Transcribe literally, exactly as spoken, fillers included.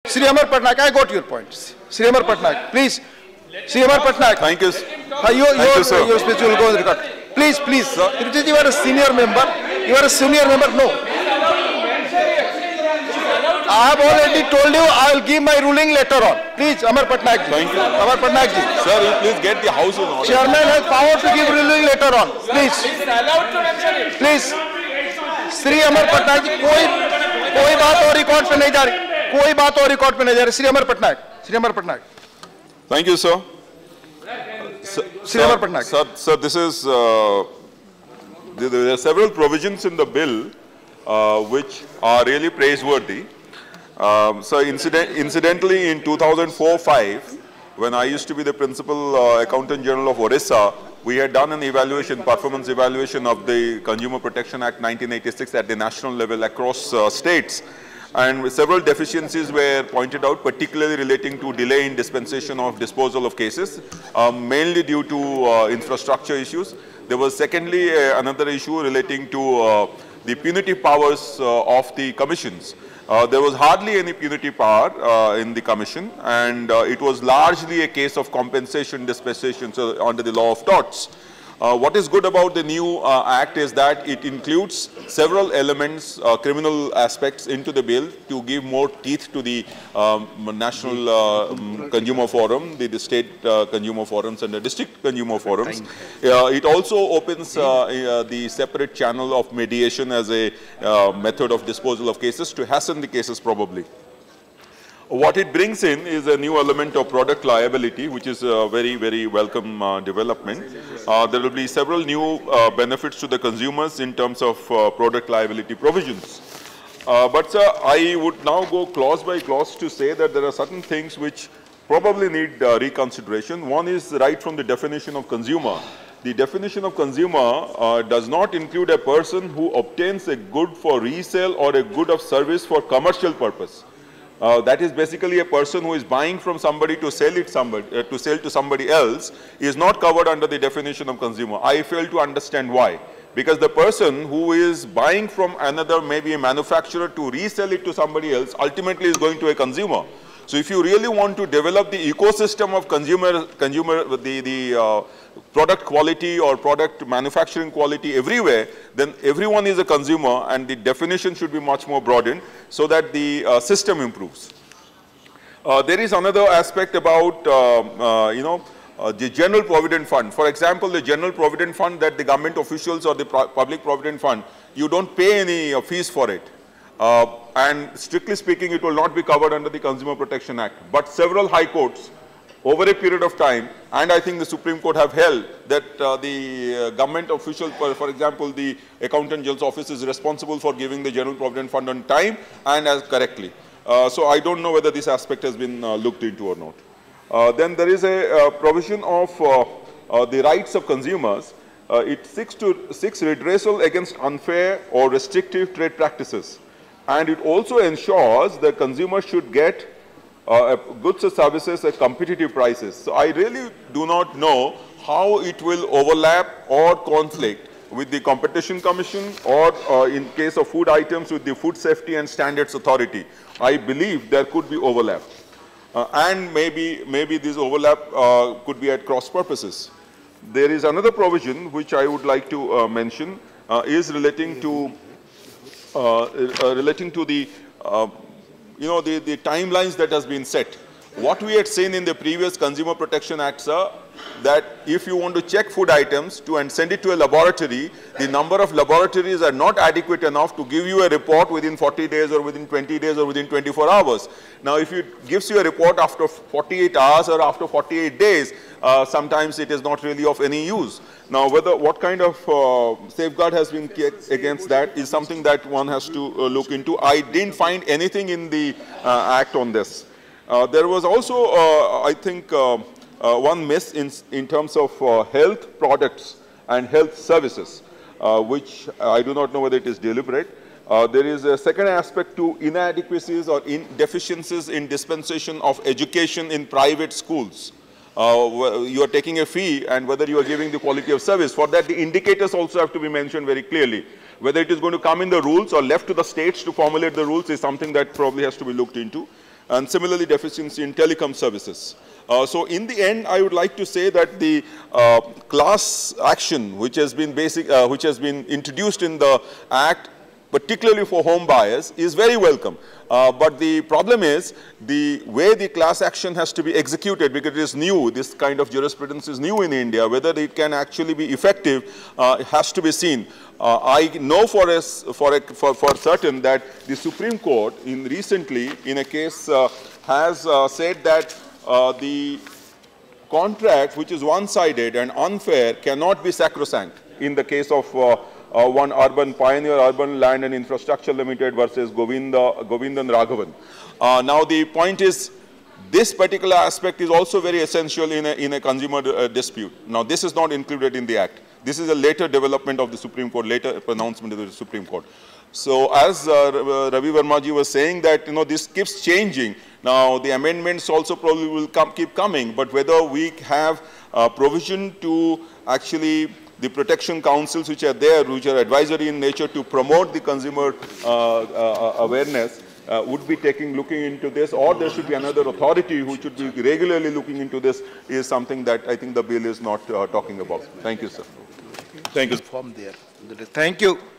Sri Amar Patnaik, I got your point. Sri Amar Patnaik, please. Sri Amar Patnaik. Thank you. Uh, you, Thank your, you, sir. your speech will go on the record. Please, please, sir. You are a senior member. You are a senior member. No. I have already told you I will give my ruling later on. Please, Amar Patnaik. Thank you. Amar Patnaik ji. Sir, you please get the house in order. Chairman has power to give ruling later on. Please. Please. Sri Amar Patnaik ji, कोई कोई बात और record पे नहीं जा रही. कोई बात और रिकॉर्ड पे नहीं जा रही. Sri Amar Patnaik. Sri Amar Patnaik. Thank you, sir. Sir, Sri Amar Patnaik. Sir, sir, this is uh, there, there are several provisions in the bill uh, which are really praiseworthy. Um, so, incident, incidentally, in two thousand four five, when I used to be the principal uh, accountant general of Orissa, we had done an evaluation, performance evaluation of the Consumer Protection Act nineteen eighty-six at the national level across uh, states. And several deficiencies were pointed out, particularly relating to delay in dispensation of disposal of cases, uh, mainly due to uh, infrastructure issues. There was secondly uh, another issue relating to uh, the punitive powers uh, of the commissions. Uh, there was hardly any punitive power uh, in the commission, and uh, it was largely a case of compensation dispensation, so under the law of torts. Uh, what is good about the new uh, act is that it includes several elements, uh, criminal aspects into the bill to give more teeth to the um, national uh, um, consumer forum, the, the state uh, consumer forums and the district consumer forums. Uh, it also opens uh, uh, the separate channel of mediation as a uh, method of disposal of cases to hasten the cases probably. What it brings in is a new element of product liability, which is a very, very welcome uh, development. Uh, there will be several new uh, benefits to the consumers in terms of uh, product liability provisions. Uh, but sir, I would now go clause by clause to say that there are certain things which probably need uh, reconsideration. One is right from the definition of consumer. The definition of consumer uh, does not include a person who obtains a good for resale or a good of service for commercial purpose. Uh, that is basically a person who is buying from somebody to sell it somebody uh, to sell to somebody else is not covered under the definition of consumer. I fail to understand why. Because the person who is buying from another, maybe a manufacturer, to resell it to somebody else, ultimately is going to a consumer. So if you really want to develop the ecosystem of consumer, consumer the, the uh, product quality or product manufacturing quality everywhere, then everyone is a consumer, and the definition should be much more broadened so that the uh, system improves. Uh, there is another aspect about, uh, uh, you know, uh, the general provident fund. For example, the general provident fund that the government officials or the pro public provident fund, you don't pay any uh, fees for it. Uh, and strictly speaking, it will not be covered under the Consumer Protection Act. But several high courts over a period of time, and I think the Supreme Court have held that uh, the uh, government official, for, for example, the Accountant General's office is responsible for giving the General Provident Fund on time and as correctly. Uh, so I don't know whether this aspect has been uh, looked into or not. Uh, then there is a uh, provision of uh, uh, the rights of consumers. Uh, it seeks to seeks redressal against unfair or restrictive trade practices. And it also ensures that consumers should get uh, goods or services at competitive prices. So I really do not know how it will overlap or conflict with the Competition Commission or uh, in case of food items with the Food Safety and Standards Authority. I believe there could be overlap. Uh, and maybe, maybe this overlap uh, could be at cross purposes. There is another provision which I would like to uh, mention uh, is relating to Uh, uh, relating to the, uh, you know, the, the timelines that has been set. What we had seen in the previous Consumer Protection Act, sir, that if you want to check food items to and send it to a laboratory, the number of laboratories are not adequate enough to give you a report within forty days or within twenty days or within twenty-four hours. Now, if it gives you a report after forty-eight hours or after forty-eight days, uh, sometimes it is not really of any use. Now, whether what kind of uh, safeguard has been kept against that is something that one has to uh, look into. I didn't find anything in the uh, act on this. Uh, there was also, uh, I think, uh, uh, one miss in, in terms of uh, health products and health services, uh, which I do not know whether it is deliberate. Uh, there is a second aspect to inadequacies or in deficiencies in dispensation of education in private schools. Uh, you are taking a fee and whether you are giving the quality of service. For that, the indicators also have to be mentioned very clearly. Whether it is going to come in the rules or left to the states to formulate the rules is something that probably has to be looked into. and similarly deficiency in telecom services. Uh, so in the end, I would like to say that the uh, class action, which has been basic, uh, which has been introduced in the Act, particularly for home buyers, is very welcome. Uh, but the problem is the way the class action has to be executed, because it is new, this kind of jurisprudence is new in India. Whether it can actually be effective uh, has to be seen. Uh, I know for, a, for, a, for, for certain that the Supreme Court in recently in a case uh, has uh, said that uh, the contract which is one-sided and unfair cannot be sacrosanct in the case of uh, Uh, one urban pioneer, urban land and infrastructure limited versus Govinda, Govindan Raghavan. Uh, now the point is, this particular aspect is also very essential in a, in a consumer uh, dispute. Now this is not included in the Act. This is a later development of the Supreme Court, later pronouncement of the Supreme Court. So as uh, Ravi Verma ji was saying that, you know, this keeps changing. Now the amendments also probably will come, keep coming, but whether we have uh, provision to actually the protection councils which are there, which are advisory in nature to promote the consumer uh, uh, awareness, uh, would be taking, looking into this, or there should be another authority who should be regularly looking into this, is something that I think the bill is not uh, talking about. Thank you, sir. Thank you. Thank you.